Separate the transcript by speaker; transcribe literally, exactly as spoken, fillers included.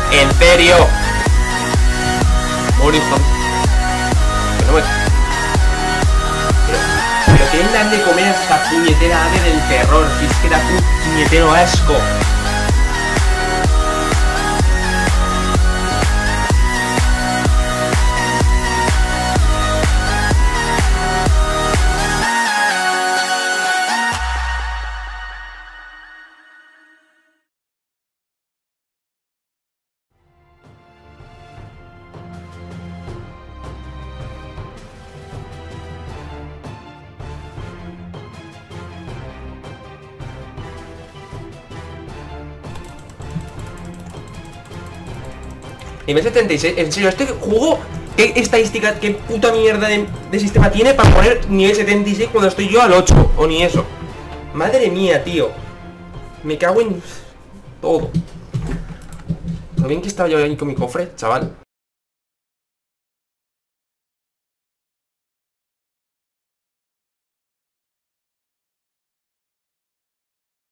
Speaker 1: ¿En serio? Morir, joder. Pero no me... Pero, pero quieren dar de comer a esta puñetera ave del terror. Si es que da puñetero asco. Nivel setenta y seis, en serio, este juego, ¿qué estadística, qué puta mierda de, de sistema tiene para poner nivel setenta y seis cuando estoy yo al ocho? O ni eso. Madre mía, tío. Me cago en todo. Lo bien que estaba yo ahí con mi cofre, chaval.